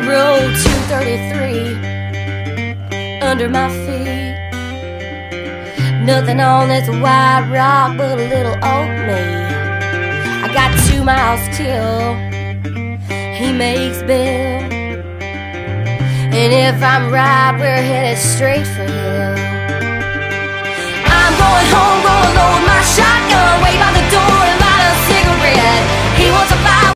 Road 233 under my feet. Nothing on this white rock but a little old me. I got 2 miles till he makes bail, and if I'm right, we're headed straight for hell. I'm going home, gonna load my shotgun.